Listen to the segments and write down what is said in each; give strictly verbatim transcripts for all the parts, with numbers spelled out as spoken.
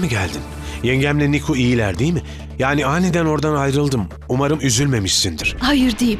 mi geldin? Yengemle Niku iyiler değil mi? Yani aniden oradan ayrıldım. Umarım üzülmemişsindir. Hayır deyip.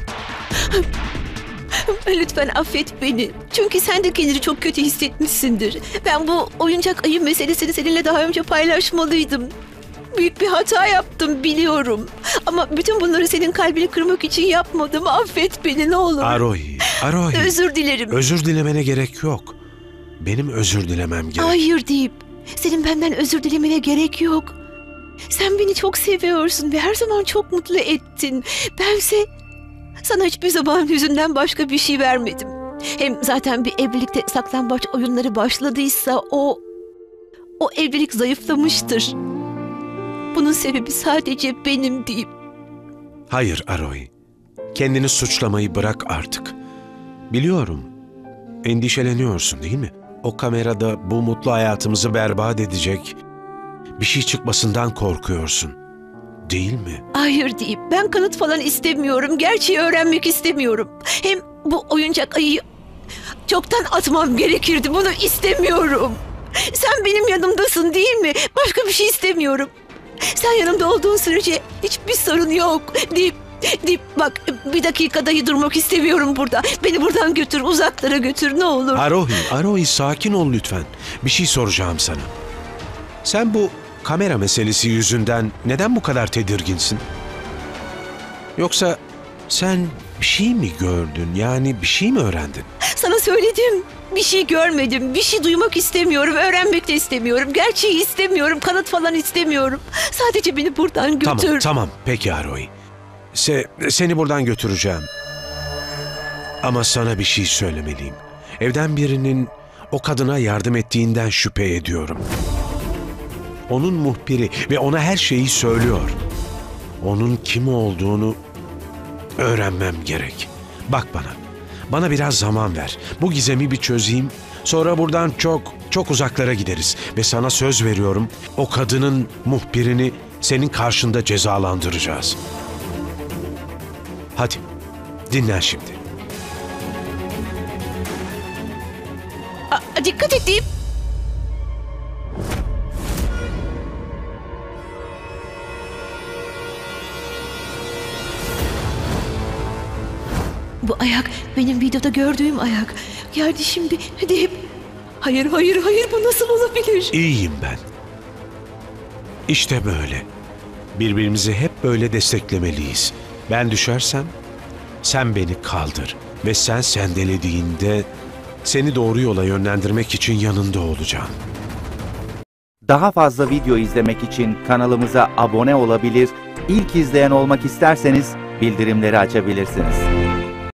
Lütfen affet beni. Çünkü sen de kendini çok kötü hissetmişsindir. Ben bu oyuncak ayı meselesini seninle daha önce paylaşmalıydım. Büyük bir hata yaptım biliyorum. Ama bütün bunları senin kalbini kırmak için yapmadım. Affet beni ne olur. Arohi, Arohi. Özür dilerim. Özür dilemene gerek yok. Benim özür dilemem gerek. Hayır deyip. Senin benden özür dilemene gerek yok. Sen beni çok seviyorsun ve her zaman çok mutlu ettin. Bense sana hiçbir zaman yüzünden başka bir şey vermedim. Hem zaten bir evlilikte saklambaç oyunları başladıysa o... O evlilik zayıflamıştır. Bunun sebebi sadece benim deyip. Hayır Arohi. Kendini suçlamayı bırak artık. Biliyorum. Endişeleniyorsun değil mi? O kamerada bu mutlu hayatımızı berbat edecek bir şey çıkmasından korkuyorsun. Değil mi? Hayır deyip. Ben kanıt falan istemiyorum. Gerçeği öğrenmek istemiyorum. Hem bu oyuncak ayıyı çoktan atmam gerekirdi. Bunu istemiyorum. Sen benim yanımdasın değil mi? Başka bir şey istemiyorum. Sen yanımda olduğun sürece hiçbir sorun yok. Deyip, deyip bak bir dakika dahi durmak istemiyorum burada. Beni buradan götür, uzaklara götür ne olur. Arohi, Arohi sakin ol lütfen. Bir şey soracağım sana. Sen bu kamera meselesi yüzünden neden bu kadar tedirginsin? Yoksa sen bir şey mi gördün? Yani bir şey mi öğrendin? Sana söyledim. Bir şey görmedim. Bir şey duymak istemiyorum. Öğrenmek de istemiyorum. Gerçeği istemiyorum. Kanıt falan istemiyorum. Sadece beni buradan götür. Tamam, tamam. Peki Arohi. Se seni buradan götüreceğim. Ama sana bir şey söylemeliyim. Evden birinin o kadına yardım ettiğinden şüphe ediyorum. Onun muhbiri ve ona her şeyi söylüyor. Onun kim olduğunu öğrenmem gerek. Bak bana. Bana biraz zaman ver. Bu gizemi bir çözeyim. Sonra buradan çok, çok uzaklara gideriz. Ve sana söz veriyorum, o kadının muhbirini senin karşında cezalandıracağız. Hadi, dinlen şimdi. Aa, dikkat et deyip. Bu ayak benim videoda gördüğüm ayak. Yani şimdi deyip. Hayır hayır hayır bu nasıl olabilir? İyiyim ben. İşte böyle. Birbirimizi hep böyle desteklemeliyiz. Ben düşersem sen beni kaldır ve sen sendelediğinde seni doğru yola yönlendirmek için yanında olacağım. Daha fazla video izlemek için kanalımıza abone olabilir, ilk izleyen olmak isterseniz bildirimleri açabilirsiniz.